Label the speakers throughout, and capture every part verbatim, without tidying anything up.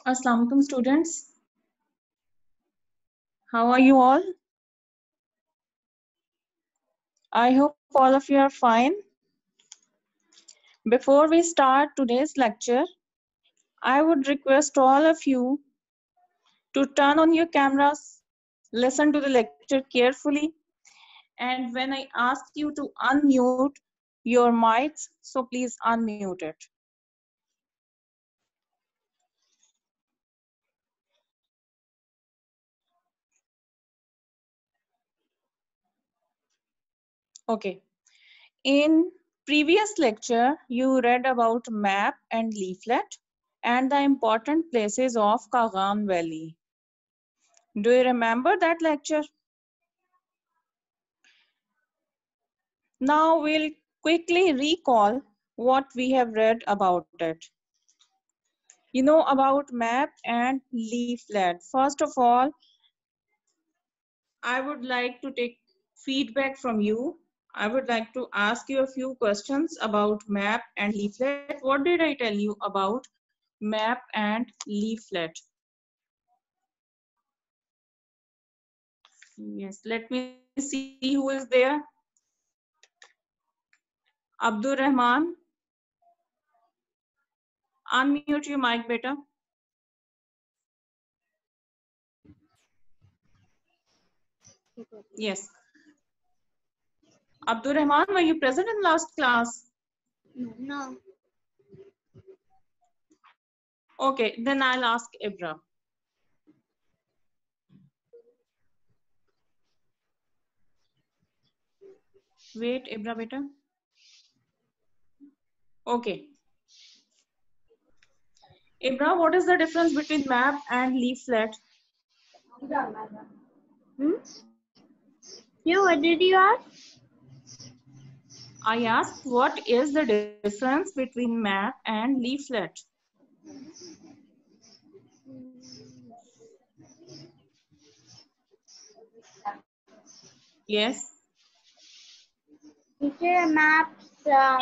Speaker 1: Assalamu alaikum students. How are you all? I hope all of you are fine. Before we start today's lecture, I would request all of you to turn on your cameras, listen to the lecture carefully, and when I ask you to unmute your mics, so please unmute it. Okay. In previous lecture, you read about map and leaflet and the important places of Kagan Valley. Do you remember that lecture? Now we'll quickly recall what we have read about it. You know about map and leaflet. First of all, I would like to take feedback from you. I would like to ask you a few questions about map and leaflet. What did I tell you about map and leaflet? Yes, let me see who is there. Abdur Rahman. Unmute your mic, beta. Yes. Abdur Rahman, were you present in last class?
Speaker 2: No.
Speaker 1: Okay, then I'll ask Ibra. Wait, Ibra beta. Okay. Ibra, what is the difference between map and leaflet?
Speaker 2: Hmm? You, what did you ask?
Speaker 1: I asked, what is the difference between map and leaflet? Yes.
Speaker 2: Teacher, maps, um,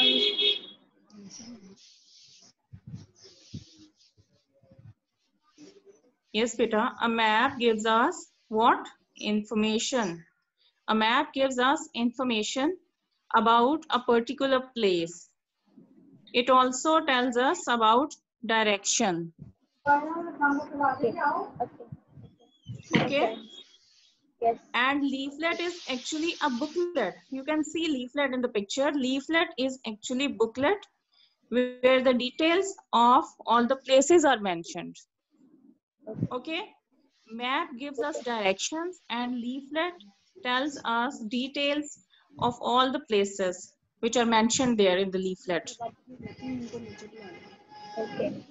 Speaker 1: Yes, beta. A map gives us what? Information. A map gives us information about a particular place. It also tells us about direction.
Speaker 2: okay. Okay.
Speaker 1: Okay.
Speaker 2: Yes.
Speaker 1: And leaflet is actually a booklet. You can see leaflet in the picture. Leaflet is actually booklet where the details of all the places are mentioned. Okay. Map gives us directions and leaflet tells us details of all the places which are mentioned there in the leaflet.
Speaker 2: Okay.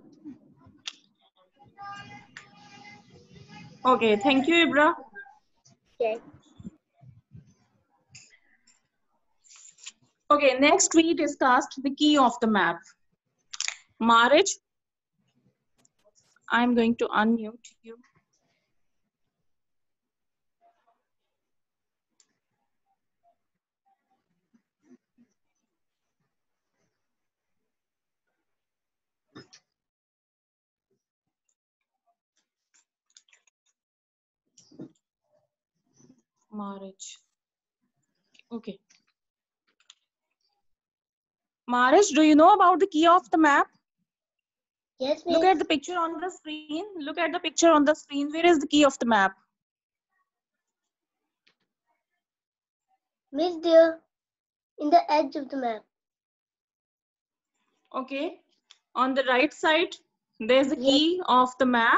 Speaker 1: Okay, thank you, Ibra.
Speaker 2: Okay.
Speaker 1: Okay, next we discussed the key of the map. Marriage, I'm going to unmute you. Marriage. Okay. Marriage, do you know about the key of the map?
Speaker 2: Yes,
Speaker 1: Look
Speaker 2: miss.
Speaker 1: at the picture on the screen. Look at the picture on the screen. Where is the key of the map?
Speaker 2: Miss dear, in the edge of the map.
Speaker 1: Okay. On the right side, there's the
Speaker 2: Yes.
Speaker 1: key of the map.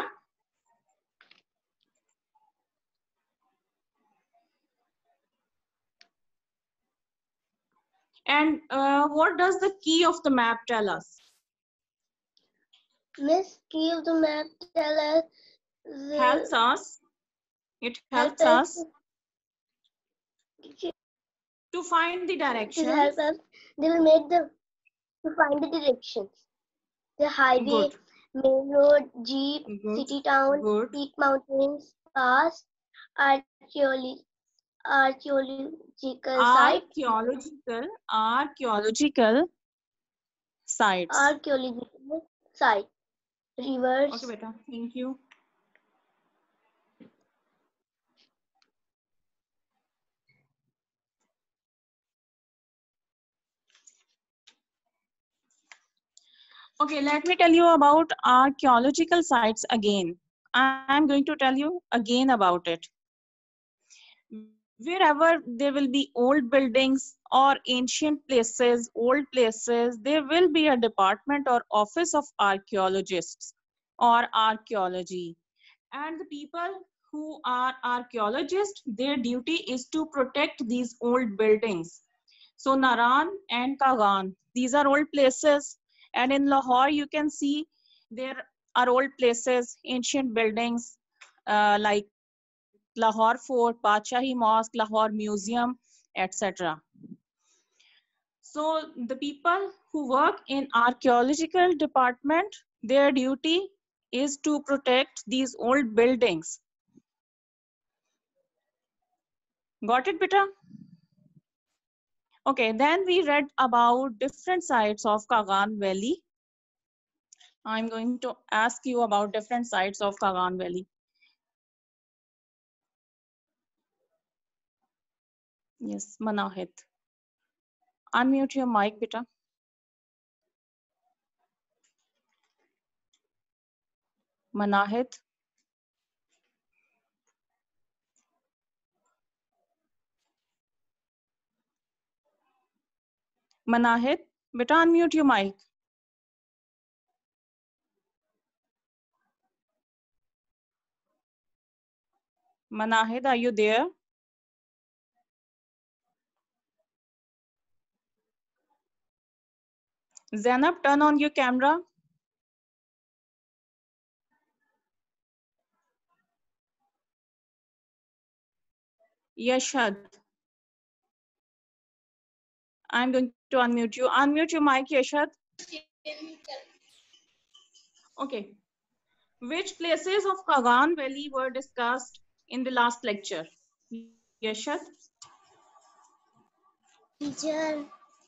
Speaker 1: And uh, what does the key of the map tell us?
Speaker 2: Miss, key of the map tell us the
Speaker 1: Helps us. It helps
Speaker 2: help
Speaker 1: us
Speaker 2: us
Speaker 1: to find the
Speaker 2: to
Speaker 1: directions.
Speaker 2: help us. They will make the to find the directions. The highway,
Speaker 1: Good.
Speaker 2: main road, jeep,
Speaker 1: Good.
Speaker 2: city town,
Speaker 1: Good.
Speaker 2: peak mountains, pass, archaeology, archaeological site,
Speaker 1: Archaeological, archaeological sites.
Speaker 2: archaeological site. rivers.
Speaker 1: Okay, beta. Thank you. Okay, let me tell you about archaeological sites again. I'm going to tell you again about it. Wherever there will be old buildings or ancient places, old places, there will be a department or office of archaeologists or archaeology. And the people who are archaeologists, their duty is to protect these old buildings. So Naran and Kagan, these are old places. And in Lahore, you can see there are old places, ancient buildings uh, like Lahore Fort, Padshahi Mosque, Lahore Museum, et cetera. So the people who work in archaeological department, their duty is to protect these old buildings. Got it, beta? Okay, then we read about different sides of Kagan Valley. I'm going to ask you about different sides of Kagan Valley. Yes, Manahit. Unmute your mic, beta. Manahit. Manahit, beta, unmute your mic. Manahid, are you there? Zainab, turn on your camera. Yashad. I'm going to unmute you. Unmute your mic, Yashad. Okay. Which places of Kagan Valley were discussed in the last lecture? Yashad?
Speaker 2: Teacher.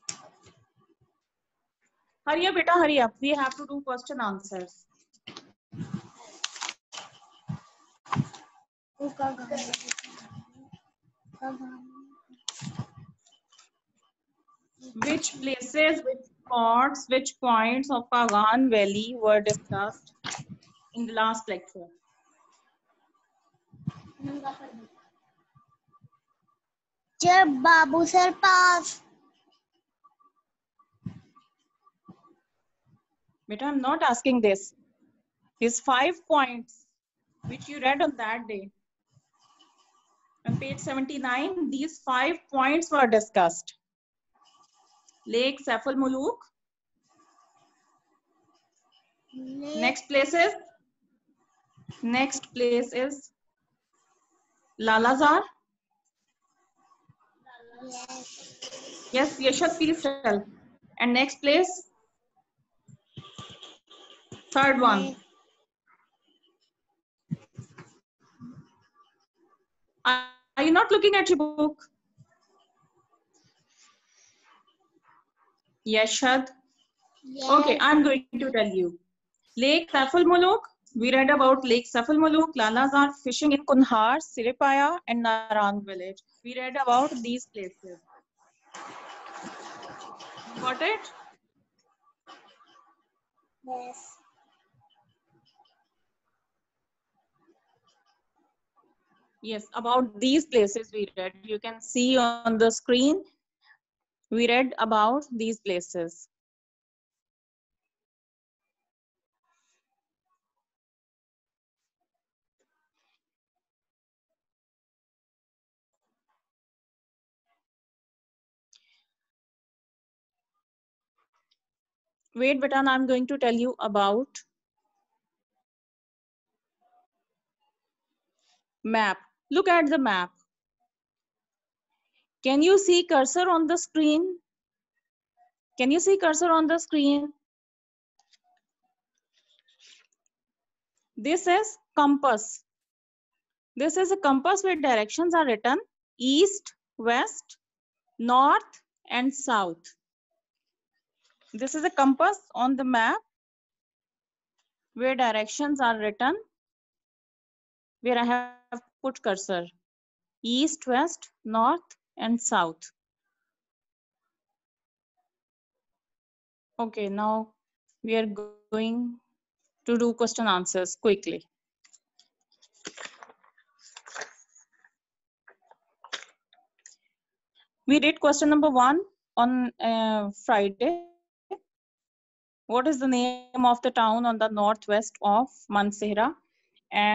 Speaker 1: Hurry up, beta, hurry up. We have to do question answers. Which places, which spots, which points of Kagan Valley were discussed in the last lecture?
Speaker 2: Teacher, Babu Sir Pass.
Speaker 1: Beta, I'm not asking this. These five points which you read on that day. On page seventy-nine, these five points were discussed. Lake Saif al Muluk. Next place is next place is Lalazar.
Speaker 2: Yes.
Speaker 1: Yes, Yashad, please tell. And next place, third one. Are you not looking at your book? Yashad.
Speaker 2: Yes.
Speaker 1: Okay, I'm going to tell you. Lake Saif al Muluk. We read about Lake Saif al Muluk, Lalazar, fishing in Kunhar, Siripaya, and Narang village. We read about these places. Got it?
Speaker 2: Yes.
Speaker 1: Yes, about these places we read. You can see on the screen. We read about these places. Wait, Batan, I'm going to tell you about map. Look at the map. Can you see cursor on the screen? Can you see cursor on the screen? This is compass. This is a compass where directions are written east, west, north, and south. This is a compass on the map where directions are written, where I have put cursor. East, west, north, and south. Okay, now we are going to do question answers quickly. We did question number one on uh, Friday. What is the name of the town on the northwest of Mansehra? And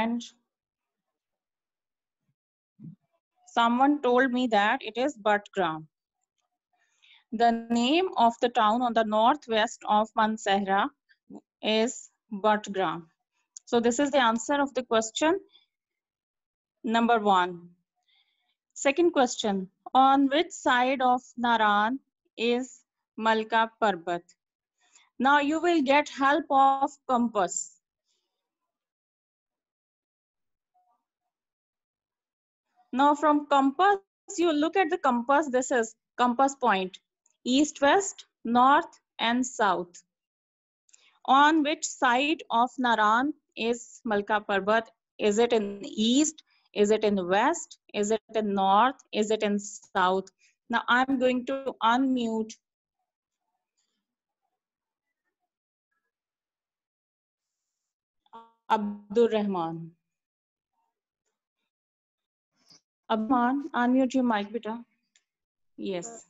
Speaker 1: someone told me that it is Batgram. The name of the town on the northwest of Mansehra is Batgram. So this is the answer of the question number one. Second question, on which side of Naran is Malka Parbat? Now you will get help of compass. Now from compass, you look at the compass, this is compass point, east, west, north, and south. On which side of Naran is Malka Parbat? Is it in east? Is it in west? Is it in north? Is it in south? Now I'm going to unmute Abdul Rahman. Abdul, unmute your mic, beta. Yes.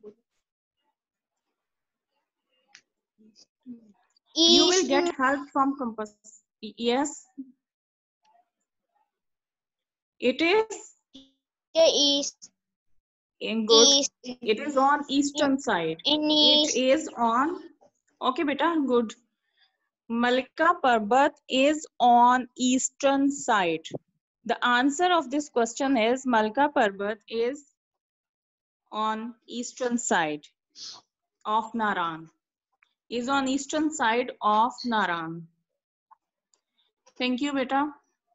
Speaker 2: East,
Speaker 1: You will get help from compass. Yes. It is
Speaker 2: east,
Speaker 1: in good.
Speaker 2: east,
Speaker 1: It is on eastern side.
Speaker 2: in
Speaker 1: It
Speaker 2: east,
Speaker 1: is on. Okay, beta. Good. Malka Parbat is on eastern side. The answer of this question is Malka Parbat is on eastern side of Naran. Is on eastern side of Naran. Thank you, beta.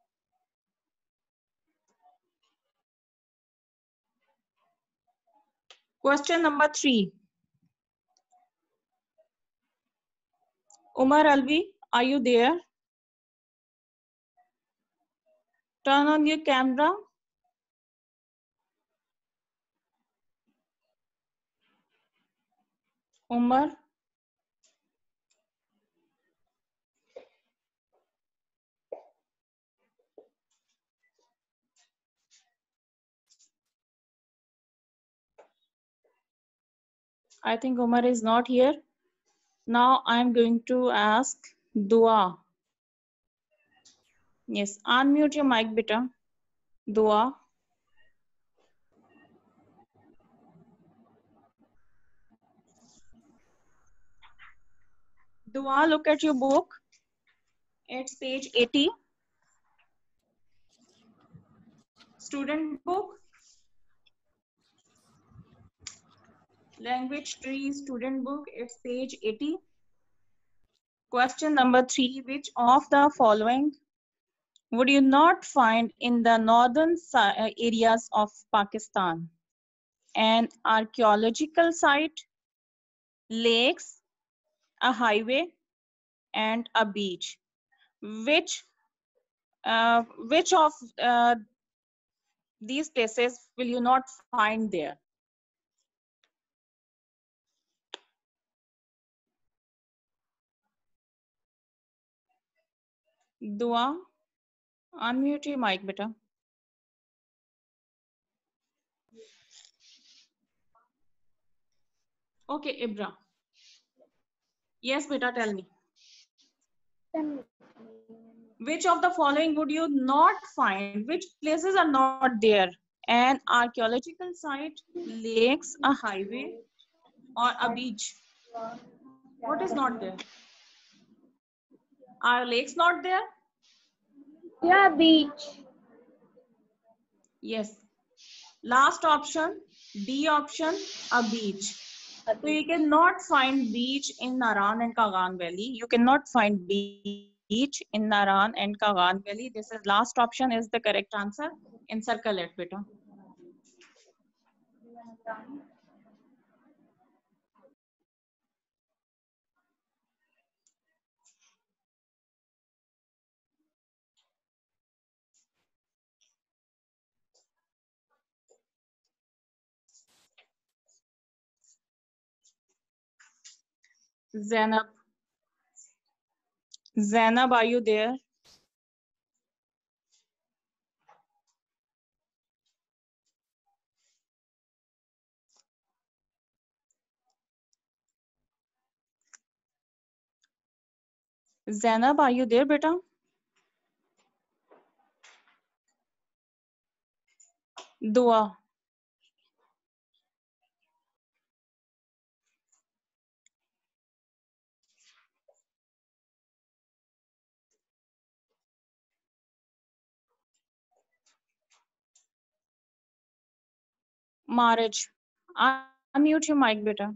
Speaker 1: Question number three. Umar Alvi, are you there? Turn on your camera. Umar. I think Umar is not here. Now I'm going to ask Dua. Yes, unmute your mic, beta. Dua. Dua, look at your book. It's page eighty. Student book. Language tree student book. It's page eighty. Question number three. Which of the following would you not find in the northern areas of Pakistan? An archaeological site, lakes, a highway, and a beach. Which uh, which of uh, these places will you not find there? Dua, unmute your mic, beta. Okay, Ibra. Yes, beta, tell me. Which of the following would you not find? Which places are not there? An archaeological site, lakes, a highway, or a beach? What is not there? Are lakes not there?
Speaker 2: yeah, beach.
Speaker 1: Yes. Last option, D option, a beach. So you cannot find beach in Naran and Kagan Valley. You cannot find beach in Naran and Kagan Valley. This is last option is the correct answer. Encircle it, beta. Zainab. Zainab, are you there? Zainab, are you there, beta? Dua. Marriage. Unmute your mic, beta.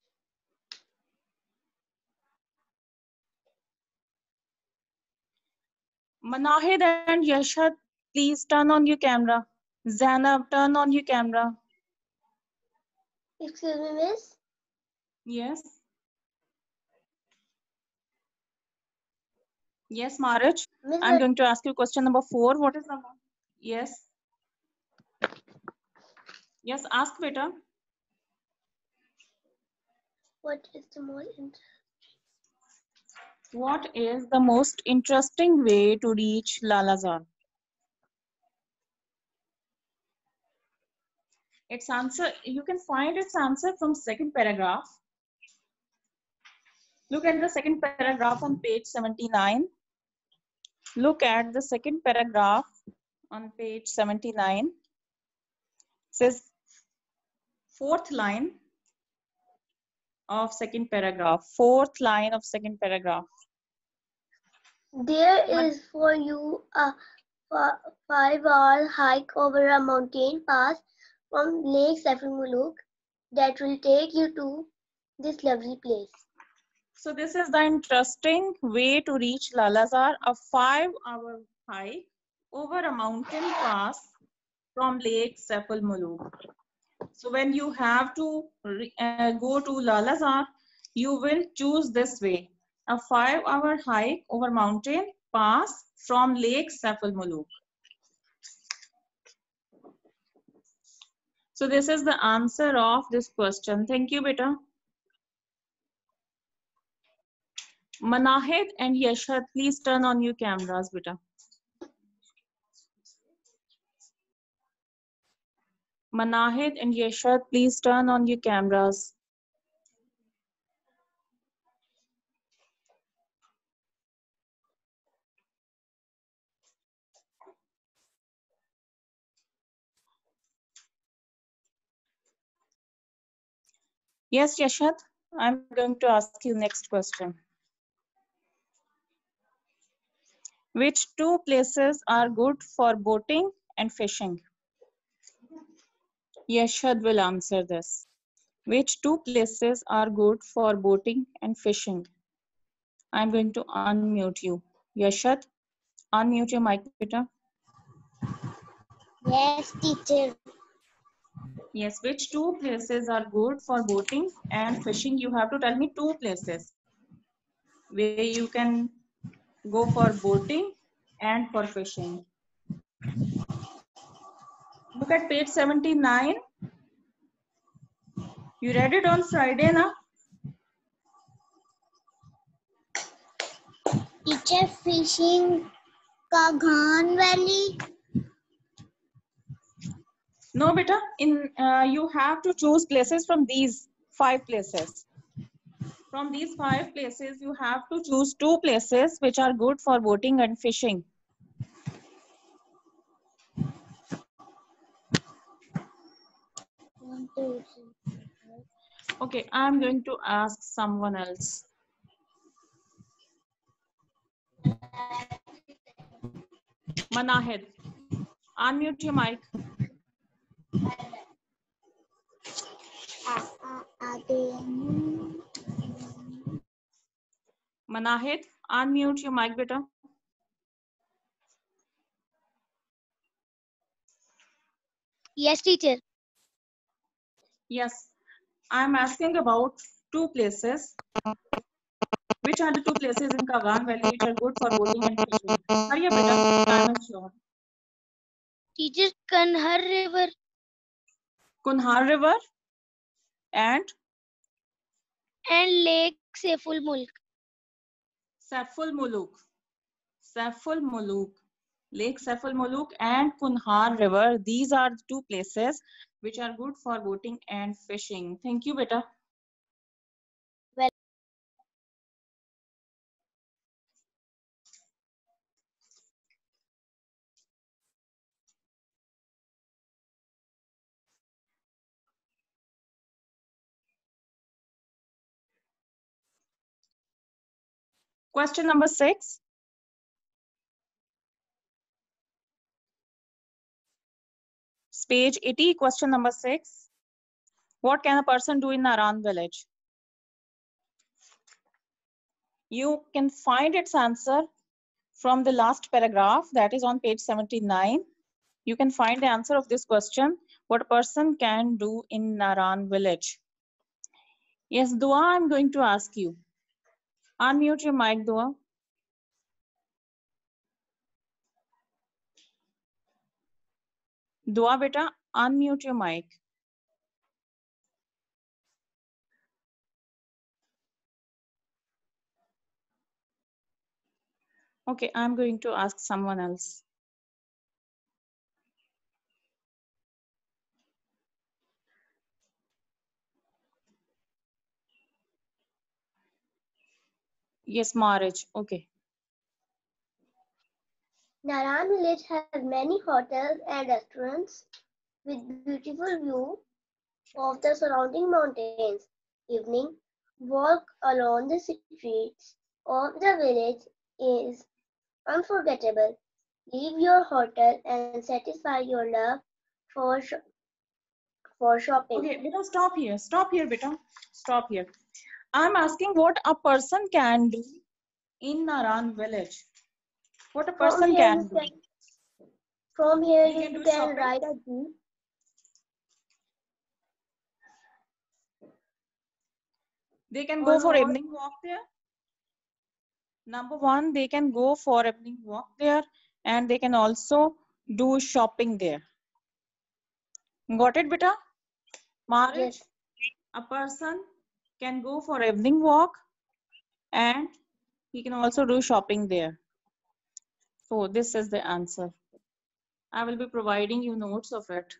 Speaker 1: Manahid and Yashad, please turn on your camera. Zainab, turn on your camera.
Speaker 2: Excuse me, miss.
Speaker 1: Yes. Yes, Marriage.
Speaker 2: Miss,
Speaker 1: I'm going to ask you question number four. What is the Yes. Yes, ask beta.
Speaker 2: what is the most interesting?
Speaker 1: What is the most interesting way to reach Lalazar? Its answer, you can find its answer from second paragraph. Look at the second paragraph on page seventy-nine. Look at the second paragraph on page seventy-nine. It says fourth line of second paragraph. Fourth line of second paragraph.
Speaker 2: There is for you a five-hour hike over a mountain pass from Lake Sefri that will take you to this lovely place.
Speaker 1: So this is the interesting way to reach Lalazar, a five-hour hike over a mountain pass from Lake Sefal Muluk. So when you have to uh, go to Lalazar, you will choose this way, a five-hour hike over mountain pass from Lake Sefal Muluk. So this is the answer of this question. Thank you, beta. Manahid and Yashad, please turn on your cameras, beta. Manahid and Yashad, please turn on your cameras. Yes, Yashad, I'm going to ask you next question. Which two places are good for boating and fishing? Yashad will answer this. Which two places are good for boating and fishing? I'm going to unmute you. Yashad, unmute your mic, beta.
Speaker 2: Yes, teacher.
Speaker 1: Yes, which two places are good for boating and fishing? You have to tell me two places where you can go for boating and for fishing. Look at page seventy-nine. You read it on Friday, na?
Speaker 2: Teacher, fishing Kaghan Valley.
Speaker 1: No, beta. In uh, you have to choose places from these five places. From these five places, you have to choose two places which are good for boating and fishing.
Speaker 2: One, two, three.
Speaker 1: Okay, I'm going to ask someone else. Manahid, unmute your mic. Manahid, unmute your mic, beta.
Speaker 2: Yes, teacher.
Speaker 1: Yes, I'm asking about two places. Which are the two places in Kagan Valley which are good for boating and fishing? Hurry up, beta. Time is short.
Speaker 2: Teacher, Kanhar River.
Speaker 1: Kunhar River and
Speaker 2: And Lake Saiful Mulk.
Speaker 1: Saiful Muluk. Saiful Muluk. Lake Saiful Muluk and Kunhar River. These are the two places which are good for boating and fishing. Thank you, beta.
Speaker 2: Well,
Speaker 1: Question number six. Page eighty, question number six. What can a person do in Naran village? You can find its answer from the last paragraph, that is on page seventy-nine. You can find the answer of this question. What a person can do in Naran village? Yes, Dua, I'm going to ask you. Unmute your mic, Dua. Dua, beta, unmute your mic. Okay, I'm going to ask someone else. Yes, Marriage. Okay.
Speaker 2: Naran village has many hotels and restaurants with beautiful view of the surrounding mountains. Evening walk along the streets of the village is unforgettable. Leave your hotel and satisfy your love for sh for shopping.
Speaker 1: Okay, beta, stop here. Stop here, beta. Stop here. I'm asking what a person can do in Naran village. What a person
Speaker 2: From here
Speaker 1: can
Speaker 2: you
Speaker 1: do.
Speaker 2: can from here
Speaker 1: He
Speaker 2: you
Speaker 1: can do
Speaker 2: can
Speaker 1: shopping.
Speaker 2: ride a jeep.
Speaker 1: They can
Speaker 2: On
Speaker 1: go for
Speaker 2: horse.
Speaker 1: evening walk there. Number one, they can go for evening walk there, and they can also do shopping there. Got it, beta? Marriage.
Speaker 2: Yes.
Speaker 1: A person can go for evening walk and he can also do shopping there. So this is the answer. I will be providing you notes of it.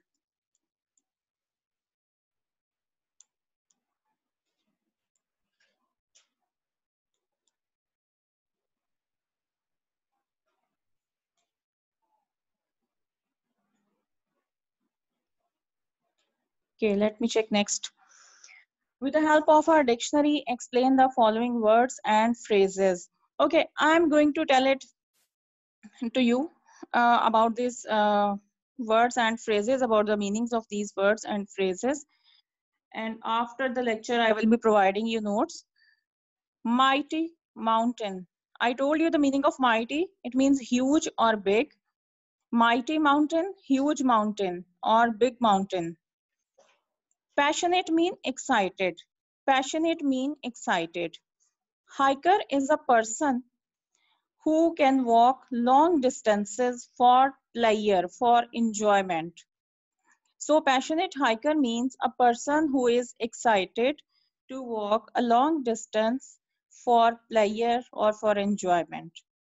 Speaker 1: Okay, let me check next. With the help of our dictionary, explain the following words and phrases. Okay, I'm going to tell it to you uh, about these uh, words and phrases, about the meanings of these words and phrases. And after the lecture, I will be providing you notes. Mighty mountain. I told you the meaning of mighty. It means huge or big. Mighty mountain, huge mountain or big mountain. Passionate mean excited. Passionate mean excited. Hiker is a person who can walk long distances for pleasure, for enjoyment. So passionate hiker means a person who is excited to walk a long distance for pleasure or for enjoyment.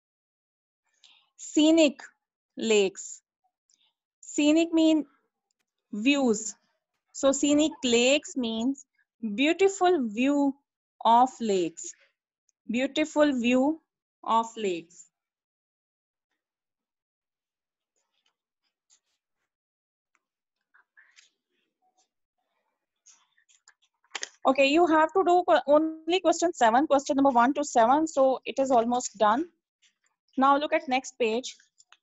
Speaker 1: Scenic lakes. Scenic mean views. So scenic lakes means beautiful view of lakes. Beautiful view of lakes. Okay, you have to do only question seven, question number one to seven. So it is almost done. Now look at next page.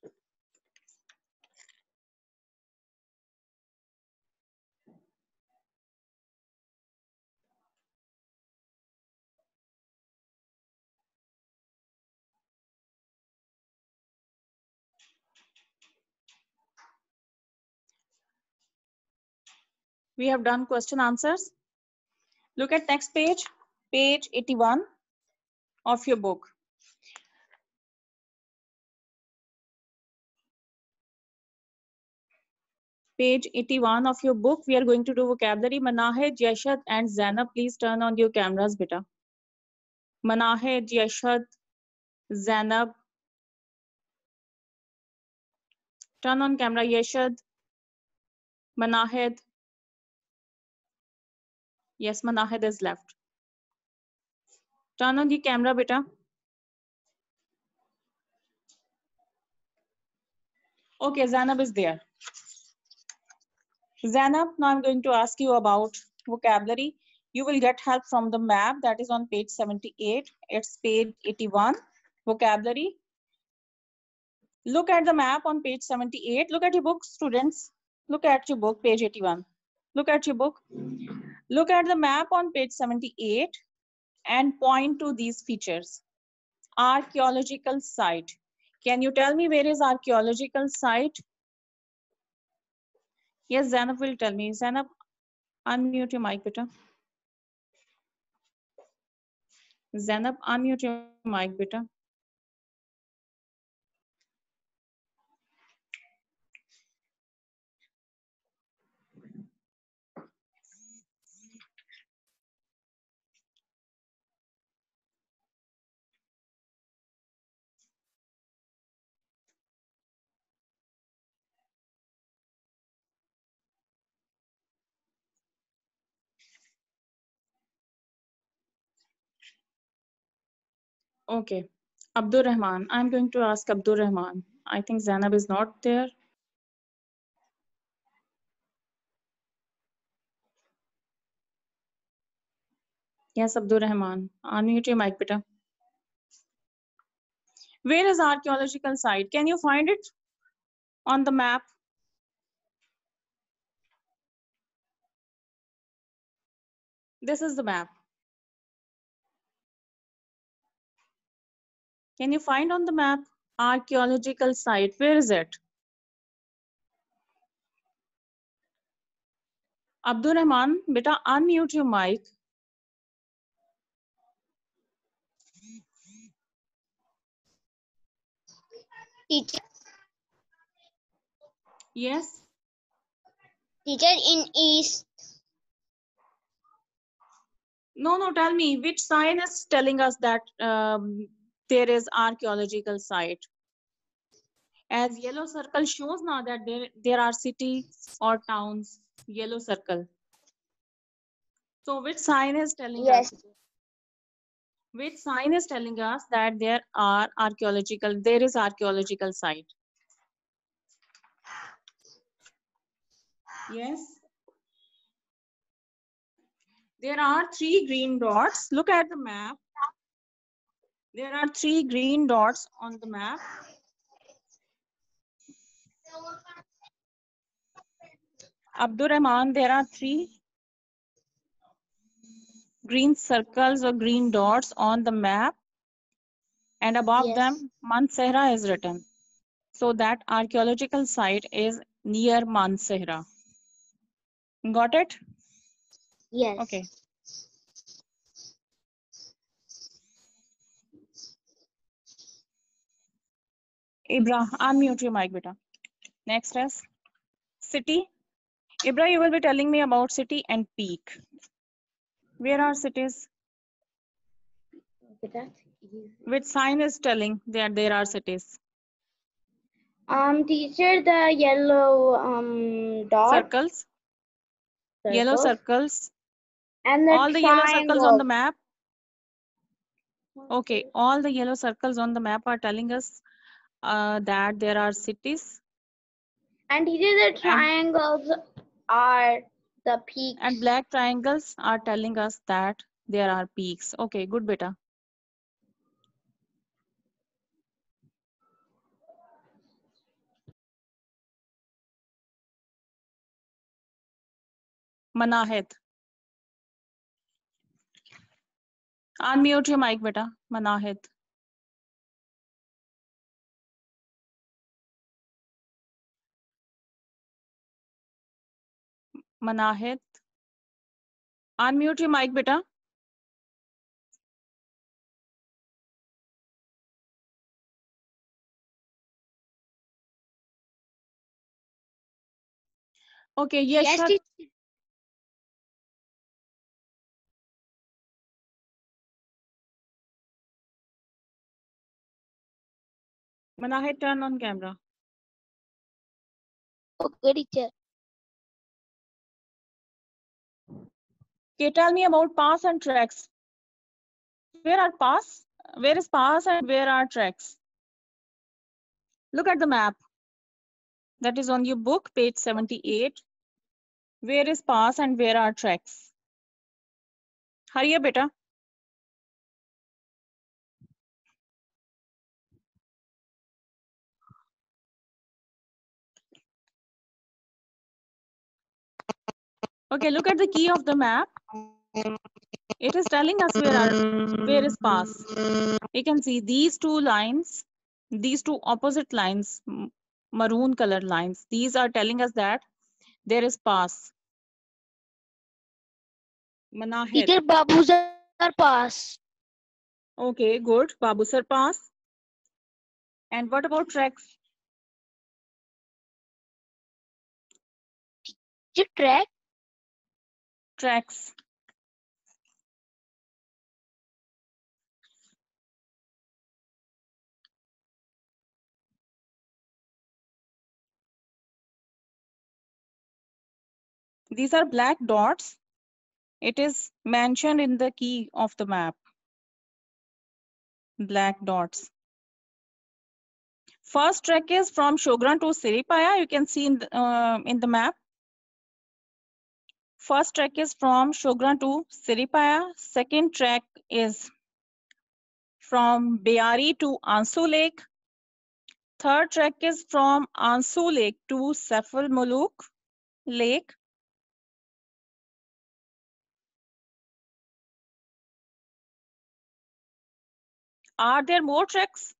Speaker 1: We have done question answers. Look at next page, page eighty-one of your book. Page eighty-one of your book, we are going to do vocabulary. Manahed, Yashad and Zainab, please turn on your cameras, beta. Manahed, Yashad, Zainab. Turn on camera, Yashad, Manahed. Yes, Manahed is left. Turn on the camera, beta. Okay, Zainab is there. Zainab, now I'm going to ask you about vocabulary. You will get help from the map that is on page seventy-eight. It's page eighty-one, vocabulary. Look at the map on page seventy-eight. Look at your book, students. Look at your book, page eighty-one. Look at your book. Look at the map on page seventy-eight and point to these features. Archaeological site. Can you tell me where is archaeological site? Yes, Zainab will tell me. Zainab, unmute your mic, beta. Zainab, unmute your mic, beta. Okay. Abdur Rahman. I'm going to ask Abdur Rahman. I think Zainab is not there. Yes, Abdur Rahman. Unmute your mic, beta. Where is archaeological site? Can you find it on the map? This is the map. Can you find on the map archaeological site? Where is it? Abdur Rahman, beta, unmute your mic.
Speaker 2: Teacher,
Speaker 1: Yes.
Speaker 2: teacher in east.
Speaker 1: No, no, tell me, which sign is telling us that um, there is archaeological site? As yellow circle shows now that there, there are cities or towns, yellow circle. So which sign is telling
Speaker 2: Yes.
Speaker 1: us? Which sign is telling us that there are archaeological, there is archaeological site? Yes. There are three green dots. Look at the map. There are three green dots on the map. Abdur Rahman, there are three green circles or green dots on the map. And above
Speaker 2: Yes.
Speaker 1: them, Mansehra is written. So that archaeological site is near Mansehra. Got it?
Speaker 2: Yes.
Speaker 1: Okay. Ibra, unmute your mic, beta. Next is city. Ibra, you will be telling me about city and peak. Where are cities? Which sign is telling that there are cities?
Speaker 2: Um, teacher, the yellow um dot.
Speaker 1: Circles. Yellow circles.
Speaker 2: And the
Speaker 1: all the yellow circles on the
Speaker 2: triangle.
Speaker 1: map. Okay, all the yellow circles on the map are telling us uh, that there are cities.
Speaker 2: And teacher, the triangles and, are the peaks.
Speaker 1: And black triangles are telling us that there are peaks. Okay, good beta. Manahed. Unmute your mic, beta. Manahed. Manahed. Unmute your mic, beta. Okay, yes.
Speaker 2: Yes,
Speaker 1: Manahid, turn on camera.
Speaker 2: Okay, teacher.
Speaker 1: Okay, tell me about paths and tracks. Where are paths? Where is paths and where are tracks? Look at the map. That is on your book, page seventy-eight. Where is paths and where are tracks? Hurry up, beta. Okay, look at the key of the map. It is telling us where are where is paths. You can see these two lines, these two opposite lines, maroon colored lines. These are telling us that there is paths. Manahid.
Speaker 2: Teacher, Babusar pass.
Speaker 1: Okay, good. Babusar pass. And what about tracks?
Speaker 2: Teacher, track.
Speaker 1: Tracks. These are black dots. It is mentioned in the key of the map. Black dots. First trek is from Shogran to Siripaya. You can see in the, uh, in the map. First trek is from Shogran to Siripaya. Second trek is from Beari to Ansu Lake. Third trek is from Ansu Lake to Sefal Muluk Lake. Are there more treks?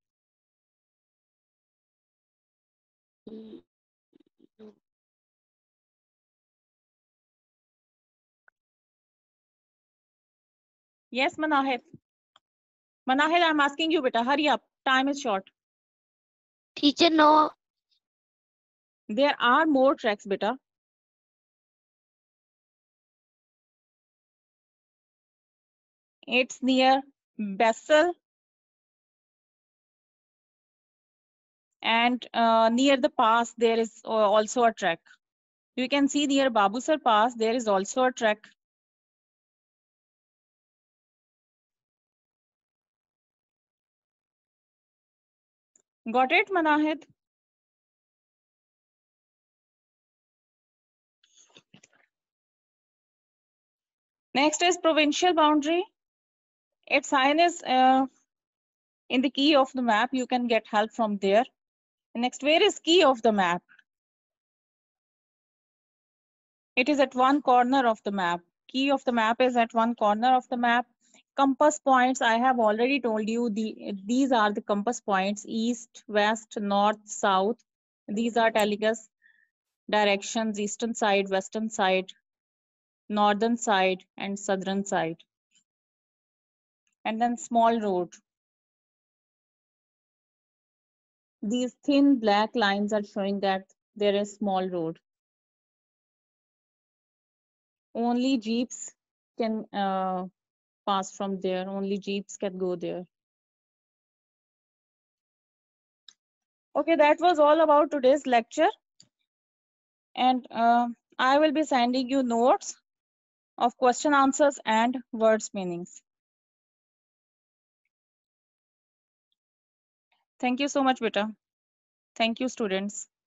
Speaker 1: Yes, Manahid. Manahid, I'm asking you, beta, hurry up. Time is short.
Speaker 2: Teacher, no.
Speaker 1: There are more treks, beta. It's near Bessel and uh, near the pass, there is uh, also a trek. You can see near Babusar Pass, there is also a trek. Got it, Manahid? Next is provincial boundary. Its sign is uh, in the key of the map. You can get help from there. Next, where is key of the map? It is at one corner of the map. Key of the map is at one corner of the map. Compass points, I have already told you, the, these are the compass points, east, west, north, south. These are telling us directions, eastern side, western side, northern side, and southern side. And then small road. These thin black lines are showing that there is small road. Only jeeps can uh, pass from there. Only jeeps can go there. Okay, that was all about today's lecture. And uh, I will be sending you notes of question answers and words meanings. Thank you so much, beta. Thank you, students.